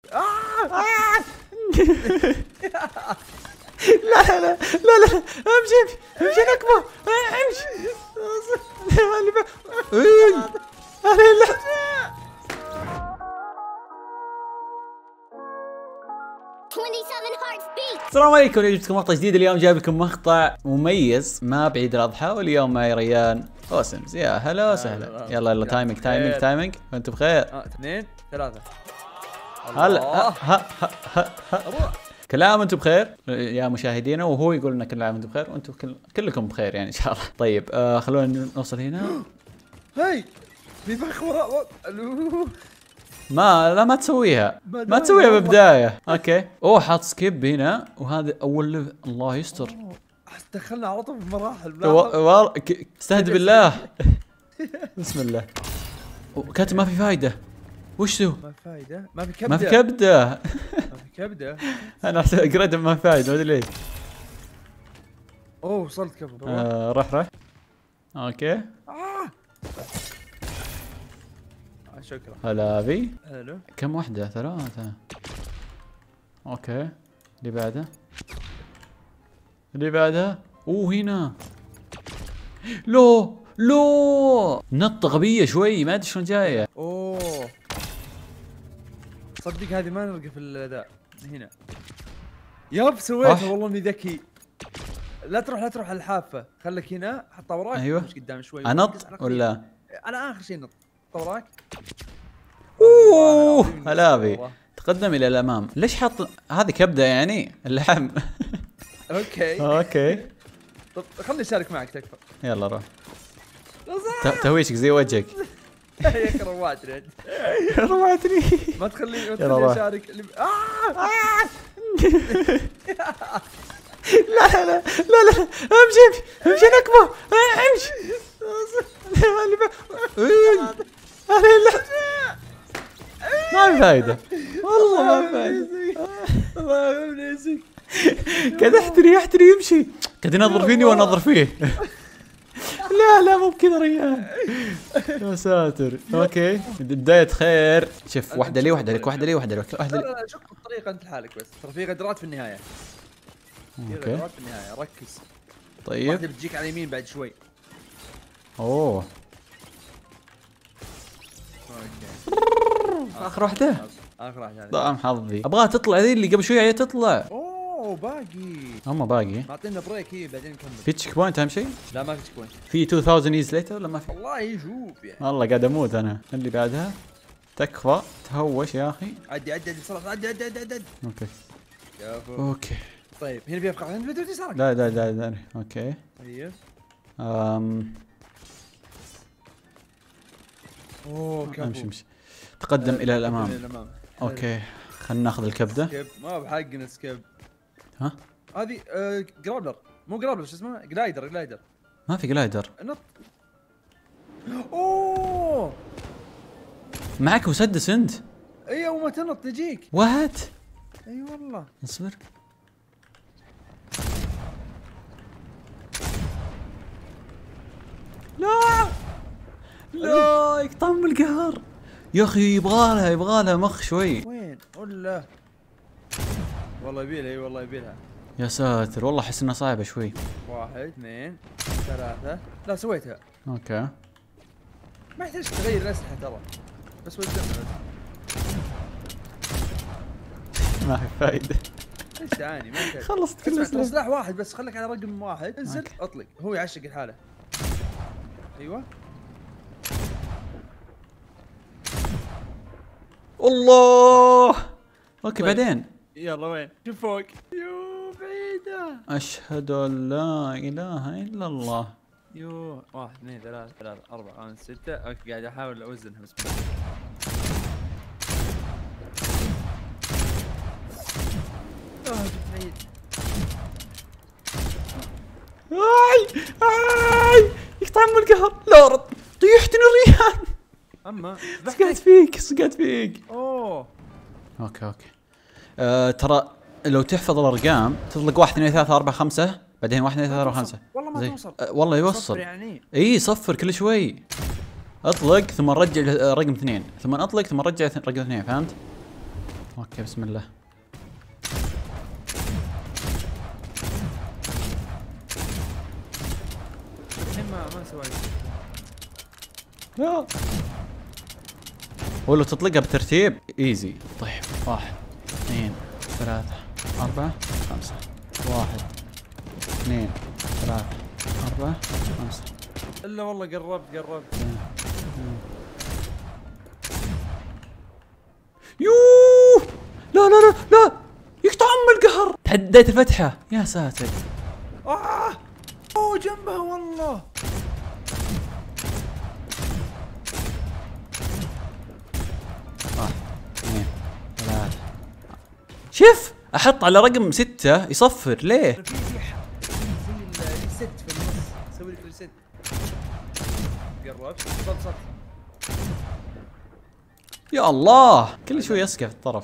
لا لا لا لا لا، امشي امشي نكبه، امشي. السلام عليكم، اليوم جبتكم مقطع جديد. اليوم جايب لكم مقطع مميز ما بعيد الاضحى، واليوم معي ريان اوسمز. يا هلا وسهلا. يلا يلا، تايمينج تايمينج تايمينج، وانتم بخير. 2 3 هلا كل عام وانتم بخير يا مشاهدينا، وهو يقول لنا كل عام وانتم بخير، وانتم كلكم بخير يعني ان شاء الله. طيب خلونا نوصل هنا. هاي في فخ وراء. لا ما تسويها، ما تسويها بالبداية. اوكي، اوه حاط سكيب هنا، وهذا اول الله يستر. دخلنا على طول في مراحل. استهد بالله. بسم الله. كاتب ما في فايدة. وش ذو؟ ما في فايدة، ما في كبدة، ما في كبدة. ما في كبدة. انا قريت ما في فايدة، ما ادري ليش. اوه وصلت كبدة. روح. اوكي. شكرا. هلا بي. حلو. كم واحدة؟ 3. اوكي، اللي بعدها. اوه هنا. لو نطة غبية شوي، ما ادري شلون جاية. اوه صدق هذه ما نلقى في الاداء هنا. ياب سويتها والله اني ذكي. لا تروح على الحافة، خليك هنا، حطها وراك. ايوه مش قدام شوي. انط ولا انا اخر شيء نط. حطها وراك. اوه هلا بي. تقدم الى الامام. ليش حط هذه كبده يعني اللحم؟ اوكي. طب خلني اشارك معك تكفى. يلا روح. تهويشك زي وجهك. يا اخي روعتني. روعتني. ما تخليني اشارك. لا امشي نكبه، امشي. ما في فايدة والله، ما في فايدة. الله يمسك. قاعد احتري يمشي، قاعد ينظر فيني وانظر فيه. لا مو بكذا ريان. يا ساتر. اوكي بداية خير. شوف، واحدة لي واحدة لك، واحدة لي واحدة لك، واحدة لي. لا شوف الطريقة انت لحالك، بس ترى في غدرات في النهاية. اوكي في النهاية ركز. طيب واحدة بتجيك على اليمين بعد شوي. اوه اخر واحدة. اخر واحدة. ضاع حظي. ابغاها تطلع ذي اللي قبل شوي هي تطلع. اوه باقي. هم باقي. معطينا بريك هي بعدين نكمل. في تشيك بوينت اهم شيء؟ لا ما في تشيك بوينت. في 2000 ييرز ليتر ولا ما في؟ والله شوف يعني. والله قاعد اموت انا. اللي بعدها تكفى تهوش يا اخي. عدي صلاح، عدي. اوكي كفو. اوكي. طيب هنا في افكار، انت بدي صارك. لا اوكي. طيب اوه كفو. امشي تقدم الى الامام. اوكي خلينا ناخذ الكبده. سكيب ما بحقنا سكيب. ها هذه جرابلر، مو جرابلر، شو اسمه؟ جلايدر. ما في جلايدر. نط. اوه معك مسدس انت؟ اي وما تنط تجيك. وات. اي والله. اصبر. لا يقطعم القهر يا اخي. يبغالها مخ شوي. وين ولا والله يبيلها. والله يبيلها. يا ساتر والله احس انها صعبه شوي. 1 2 3. لا سويتها. اوكي ما يحتاج تغير الاسلحه ترى، بس وزنها. ما في فايده. ليش تعاني؟ ما يحتاج. خلصت كل سلاح واحد بس، خليك على رقم واحد. انزل اطلق، هو يعشق الحاله. ايوه الله. اوكي طيب. بعدين يلا وين؟ شوف فوق. يو بعيدة. اشهد ان لا اله الا الله. يو 1 2 3 4 5 6. اوكي قاعد احاول اوزنها بس. بعيد. يقطعم القهر. لا رد طيحتني الريان. اما صقعت فيك. اوه اوكي ترى لو تحفظ الارقام تطلق 1 2 3 4 5 بعدين 1 2 3 4 5. والله ما توصل. والله يوصل يعني. اي صفر كل شوي. اطلق ثم رجع رقم 2 ثم اطلق ثم رجع رقم 2. فهمت؟ اوكي بسم الله. الحين ما سويت. يا ولو تطلقها بترتيب ايزي. طيب 1 2 3 4 5. 1 2 3 4 5. الا والله قربت. يوه لا لا لا لا يقطع القهر. تحديت الفتحة يا ساتر. اوه جنبها والله. 1 2 3. شوف احط على رقم 6 يصفر ليه؟ في زي الريست في النص، سوي لك ريست. قربت صدق. يا الله كل شوي يسقع في الطرف.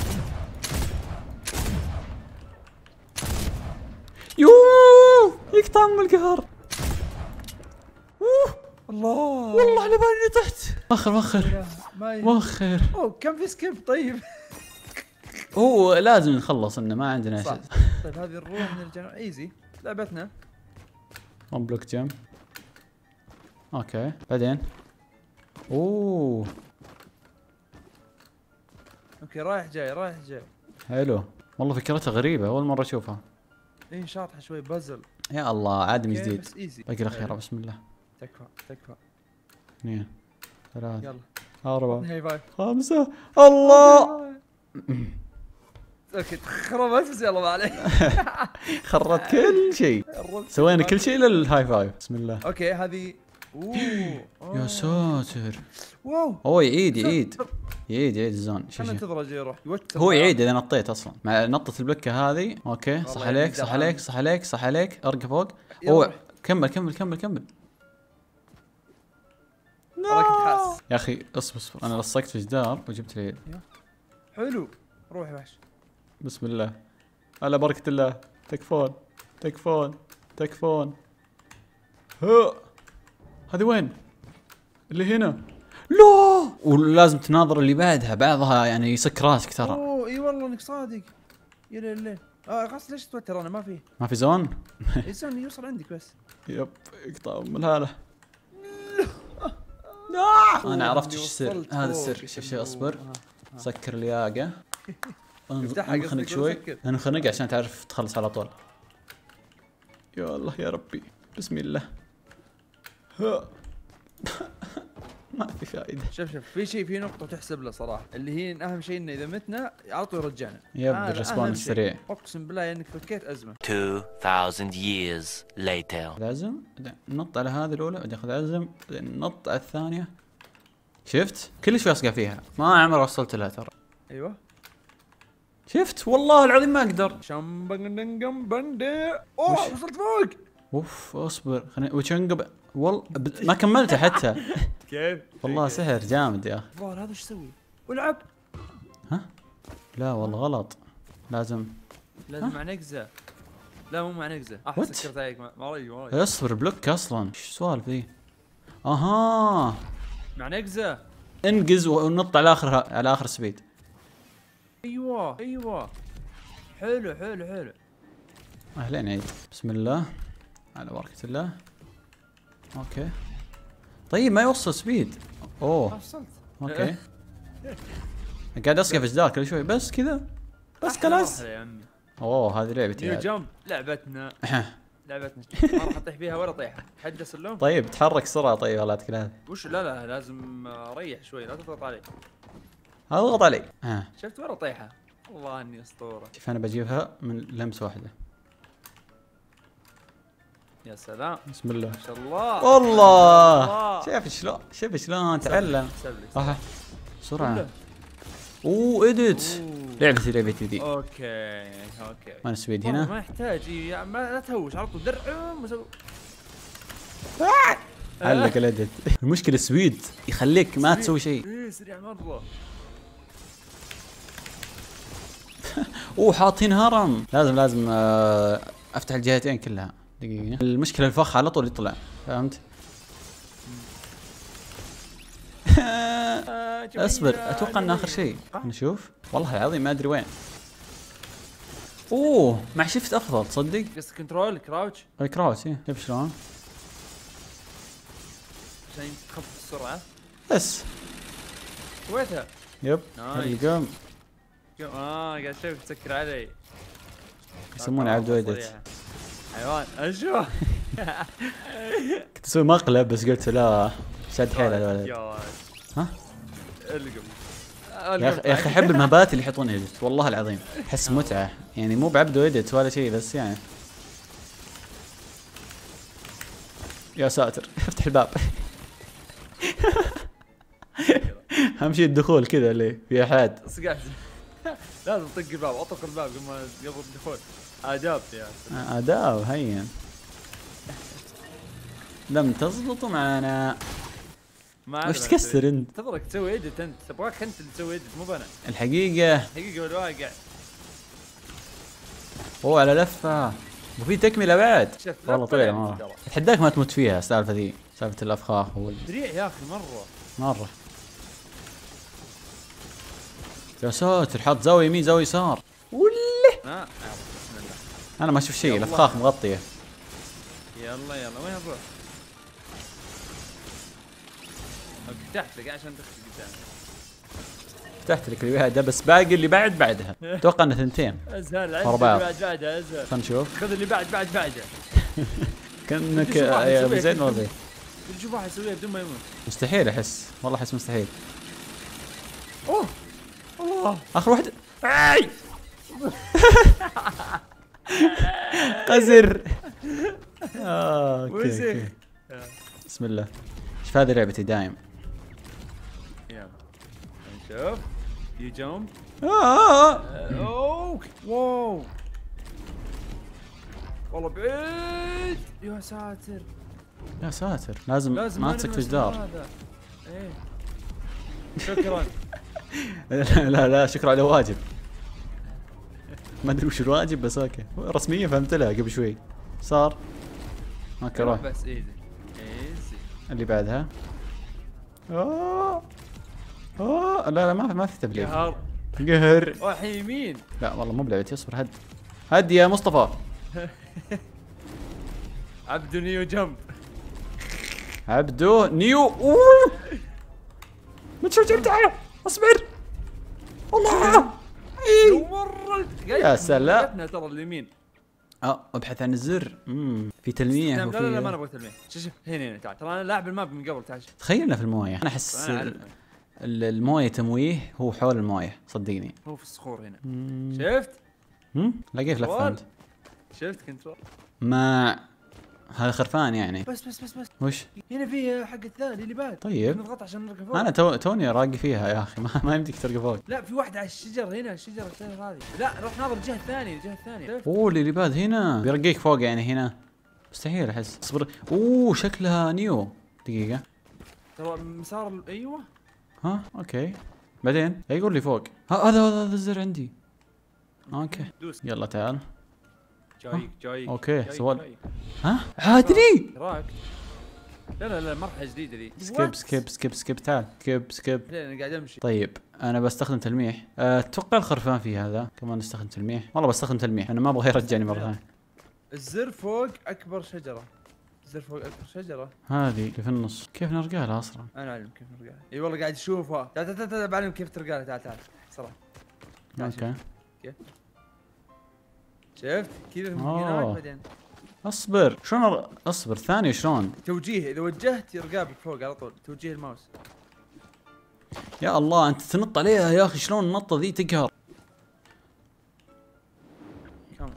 يوه يقطع القهر. الله والله على بالي طحت. وخر ما وخر. اوه كم في سكيب طيب. هو لازم نخلص انه ما عندنا صح. شيء. طيب هذه نروح نرجع ايزي لعبتنا. ون بلوك جم. اوكي بعدين. اوه اوكي رايح جاي. حلو والله فكرتها غريبة اول مرة اشوفها. ايه شاطحه شوي بازل. يا الله عاد من اوكي، جديد. بس ايزي. باقي الاخيرة بسم الله. تكفى 2 3 يلا 4 هاي فايف. 5. الله اوكي خربت بس يلا ما عليك. خرت كل شيء. سوينا كل شيء الا الهاي فايف. بسم الله. اوكي هذه يا ساتر. واو هو يعيد الزون. شوف انا شوف. انتظر اجي يروح يوتر. هو يعيد اذا نطيت اصلا مع نطة البلكة هذه. اوكي صح والله عليك يعني صح عليك صح عليك صح عليك. ارقى فوق. يلا هو روح. كمل. والله كنت حاس. يا اخي اصبر انا لصقت في جدار وجبت العيد. حلو روح يا وحش. بسم الله على بركة الله. تكفون. ها هذه وين؟ اللي هنا. لا ولازم تناظر اللي بعضها يعني يسك راسك ترى. اوه اي والله انك صادق. يا ليل خلاص ليش توتر انا ما في زون. الزون يوصل عندك بس. يب يقطع من الهالة. انا عرفت ايش السر. هذا السر. شوف اصبر. سكر الياقة. انخنق شوي. انخنق عشان تعرف تخلص على طول. يا الله يا ربي بسم الله. ما في فائدة. شوف في نقطة تحسب له صراحة، اللي هي أهم شيء إنه إذا متنا على طول يرجعنا. يب الريسبون السريع. أقسم بالله إنك فكيت أزمة. 2000 years later. لازم ننط على هذه الأولى بعدين أخذ عزم بعدين ننط على الثانية. شفت؟ كل شوي أصقع فيها ما عمري وصلت لها ترى. أيوه شفت؟ والله العظيم ما أقدر. شمبندنجم بندي. أوه وصلت فوق. اوف اصبر خليني وشنقب. والله ما كملته حتى. كيف؟ والله سحر جامد يا اخي. الظاهر هذا ايش يسوي؟ والعب. ها؟ لا والله غلط. لازم مع نقزة. لا مو مع نقزة. What؟ سكرت عليك ما رأيي اصبر بلوك اصلا. ايش السوالف ذي؟ اها مع نقزة. انقز ونط على اخر سبيد. ايوه حلو اهلين عيد. بسم الله على بركة الله. اوكي طيب ما يوصل سبيد. اوه وصلت. اوكي قاعد اسقف جدار كل شوي بس كذا بس خلاص. يا عمي اوه هذه لعبتي. نيو جامب لعبتنا ما راح اطيح فيها ولا طيحه. حد سلوم. طيب تحرك بسرعة. طيب ولا تكلها. وش لا لازم اريح شوي لا تضغط علي. اضغط علي. شفت ولا طيحه. والله اني اسطوره. شوف انا بجيبها من لمسة واحدة. يا سلام بسم الله ما شاء الله. والله شوف شلون تعلم. بسرعة. اوه اديت. لعبتي ذي. اوكي وين السبيد هنا؟ ما يحتاج لا تهوش على طول درع علق الاديت. المشكلة السويد يخليك ما تسوي شيء. سريع مرة. اوه حاطين هرم. لازم افتح الجهتين كلها. دقيقة. المشكلة الفخ على طول يطلع. فهمت؟ اصبر اتوقع ان اخر شيء نشوف. والله العظيم ما ادري وين. اوه مع شفت افضل تصدق. قص كنترول كراوتش. كراوتش ايه شوف شلون عشان تخفف السرعه بس. سويتها. يب نايس. القم قاعد اشوف تسكر علي. يسمونه عبد ويدت. حيوان اشوف. كنت اسوي مقلب بس قلت لا شد حيل الولد. ها القم. يا اخي احب المهبات اللي يحطون ايديت والله العظيم احس متعه يعني مو بعبده ايديت ولا شيء بس يعني. يا ساتر افتح الباب. اهم شيء الدخول كذا اللي في احد. صقعت. لازم تطق الباب اطرق الباب قبل الدخول. آداب يا آداب هين. لم تزبطوا معنا. وش تكسر انت؟ تبغاك تسوي ايديت انت، تبغاك انت اللي تسوي ايديت مو انا. الحقيقة بالواقع. اوه على لفة وفي تكملة بعد. والله طلع مرة. مرة. اتحداك ما تموت فيها السالفة ذي، سالفة الافخاخ سريع يا اخي مرة. يا ساتر حاط زاوية يمين زاوية يسار. بسم الله. انا ما اشوف شيء الافخاخ مغطية. يلا وين نروح؟ فتحت لك عشان تخفي قدامي. فتحت لك اللي بعدها بس باقي اللي بعدها. اتوقع انه ثنتين. ازهل ورا بعض. بعدها ازهل. خلنا نشوف. خذ اللي بعدها. كانك زين ولا زين. شوف واحد يسويها بدون ما يموت. مستحيل احس، والله احس مستحيل. اوه الله اخر واحد. قزر. اوكي. بسم الله. ايش هذه لعبتي دايم. يلا نشوف. يو جامب. اوه واو والله بعيد. يا ساتر لازم ما تسكت جدار. ايه شكرا. لا شكرا على واجب. ما ادري وش الواجب بس اوكي رسميا فهمت لها قبل شوي صار. اوكي روح بس ايزي اللي بعدها. لا ما في تبليغ. قهر. واحد يمين. لا والله مو بلعبتي اصبر هد يا مصطفى. عبدو نيو جمب. عبدو نيو. ما تشوف جبتها اصبر والله. يا سلام. ترى اليمين. ابحث عن الزر. في تلميح. لا ما نبغى تلميح. شوف هنا تعال ترى انا لاعب الماب من قبل. تعال تخيلنا في المويه. انا احس المويه تمويه هو حول المويه صدقني. هو في الصخور هنا. شفت؟ لا كيف لفه انت؟ شفت كنترول؟ ما هذا خرفان يعني. بس وش؟ هنا في حق الثاني اللي بعد. طيب نضغط عشان نركب فوق. انا توني راقي فيها يا اخي ما يمديك ترقى فوق. لا في واحده على الشجر هنا. الشجره الثانيه هذه. لا روح ناظر الجهه الثانيه. اوه اللي بعد هنا بيرقيك فوق يعني هنا. مستحيل احس. اصبر. شكلها نيو. دقيقه ترى مسار ايوه. اوكي بعدين يقول لي فوق. هذا الزر عندي. اوكي دوس. يلا تعال. جايك اوكي سوال. عادني. راك. لا مرحله جديده ذي. سكيب تعال سكيب. انا قاعد امشي. طيب انا بستخدم تلميح. اتوقع الخرفان في هذا كمان نستخدم تلميح. والله بستخدم تلميح انا ما ابغى يرجعني مره ثانيه. الزر فوق اكبر شجره. هذه اللي في النص. كيف نرقى لها اصلا؟ انا اعلم كيف نرقى. اي والله قاعد اشوفها. تعال بعلم كيف ترقى لها. تعال صراحه. اوكي كيف شفت كذا هناك بعدين. اصبر شلون اصبر ثاني شلون؟ توجيه اذا وجهت يرقابك فوق على طول. توجيه الماوس. يا الله انت تنط عليها يا اخي. شلون النطه ذي تقهر. كم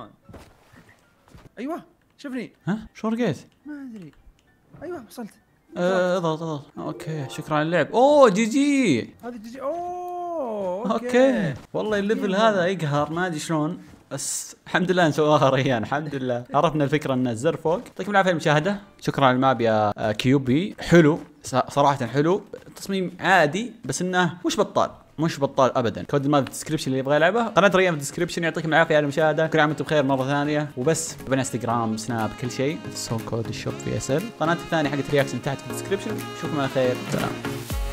ايوه شوفني. شو رقيت؟ ما ادري. ايوه وصلت. اضغط. اوكي شكرا على اللعب. جي هذه جي. اوكي والله الليفل هذا يقهر ما ادري شلون بس الحمد لله نسواها ريان. الحمد لله عرفنا الفكره ان الزر فوق. يعطيكم العافيه المشاهده. شكرا على الماب يا كيوبي. حلو صراحه حلو. تصميم عادي بس انه مش بطال ابدا. كود الماب في الديسكربشن اللي يبغى يلعبه. قناه ريان في الديسكربشن. يعطيكم العافيه على المشاهده. كل عام وانتم بخير مره ثانيه. وبس بين انستغرام سناب كل شيء. كود الشوب في اسل. قناتي الثانيه حقت رياكشن تحت في الديسكربشن. نشوفكم على خير. سلام.